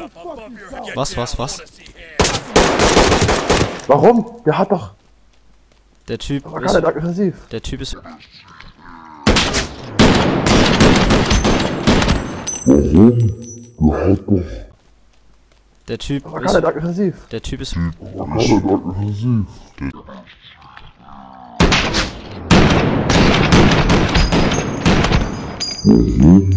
Was? Warum? Der hat doch... Der Typ Aber gar nicht aggressiv. Der Typ ist... Der Typ aber gar nicht aggressiv. Der Typ ist... aggressiv.